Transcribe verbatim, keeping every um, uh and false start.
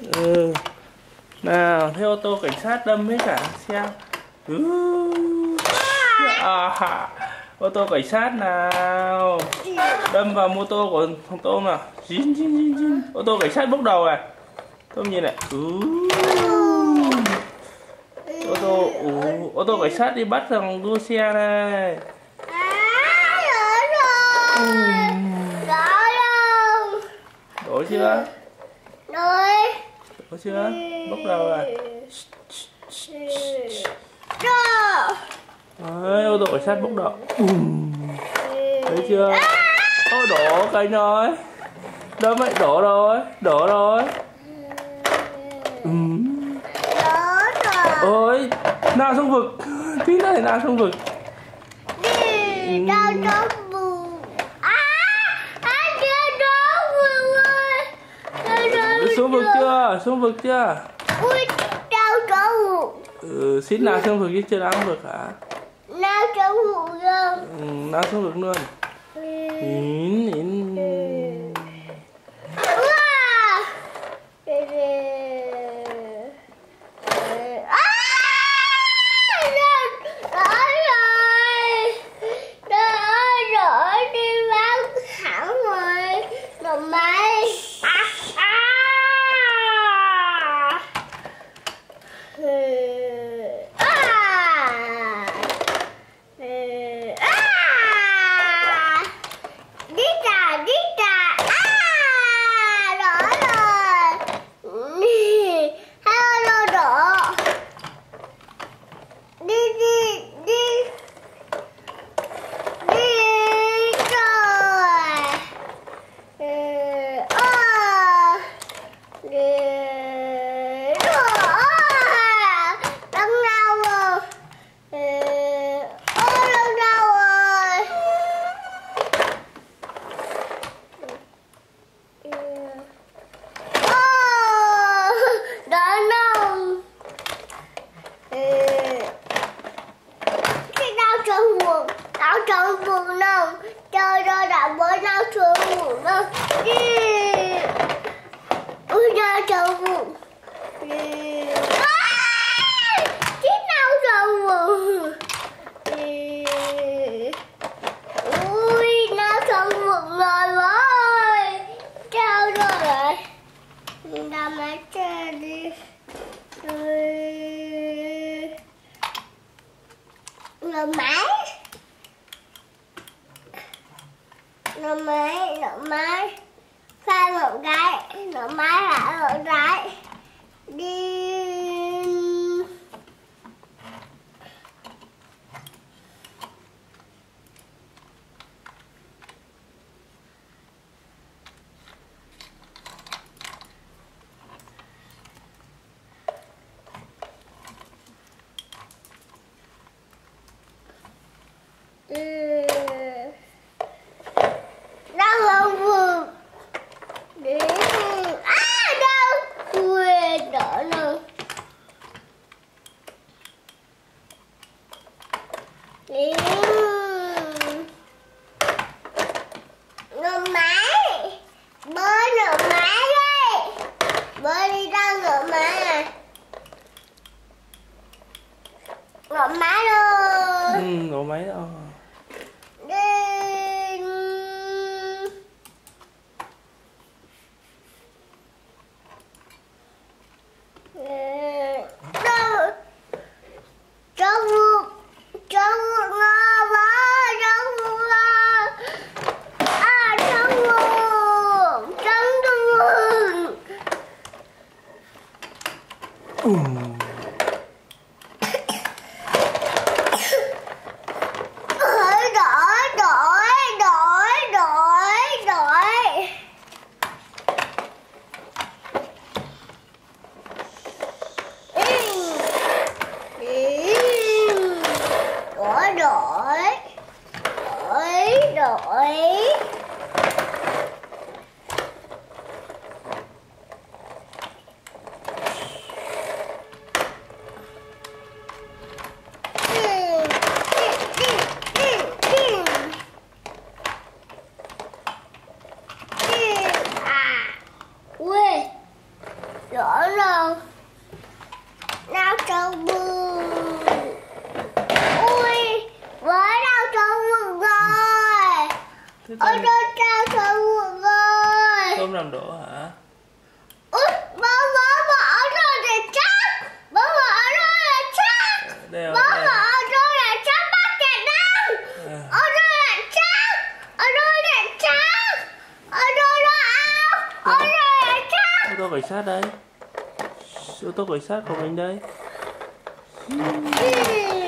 Ừ. Nào, thế ô tô cảnh sát đâm hết cả xe. Ừ. À, ô tô cảnh sát nào đâm vào mô tô của thằng Tôm nào. Dín, dín, dín, dín. Ô tô cảnh sát bốc đầu này. Tôm nhìn này. Ừ. Ô tô, ừ. Ô tô cảnh sát đi bắt thằng đua xe này. Ừ. Đổ chưa? Đổ chưa? Bốc đầu rồi. Đấy, ô tô cảnh sát bốc đầu. Thấy chưa? Ô, đổ cánh rồi. Đâm ấy, đổ rồi. Đổ rồi. Ừ. Ôi, nào xuống vực. Tí này nào xuống vực. Ừ. Xuống vực chưa? Xuống vực chưa? Ừ, xít nào xuống vực chứ chưa nào xuống vực hả? Nào xuống vực rồi. Ừ, nào xuống vực luôn. Ín, ín. Trong vùng nông chơi ra đã với nhau trường vùng nông đi ui ra trong vùng đi chết nào trong vùng đi ui nào trong vùng rồi ơi trao rồi ra máy chơi đi rồi máy nó máy nó máy khai một cái nó máy lại một cái đi ngựa máy bơi ngựa máy đi bơi đi ra ngựa máy này ngựa máy luôn Ừ, ngựa máy đâu đi đâu cho vượt cho vượt ngơ với cho vượt à cho vượt cho vượt ừ. đổi đổi đổi đổi đổi đổi đổi đổi đổi đổi đổ rồi. Nào trâu bự. Ui, với nào trâu bự rồi. Ôi đâu trâu trâu bự rồi. Tôm làm đổ hả? Ui, bố bố bỏ rồi để chắc. Bố bỏ rồi để chắc. Đây, Bố đây. bỏ rồi để chắc bắt kẻ đâu. Ở rồi để chắc. Ở rồi để chắc. Ở rồi đó áo. Ở rồi để chắc. Ô tô cảnh sát đây. Ô tô cảnh sát của mình đây. Ừ.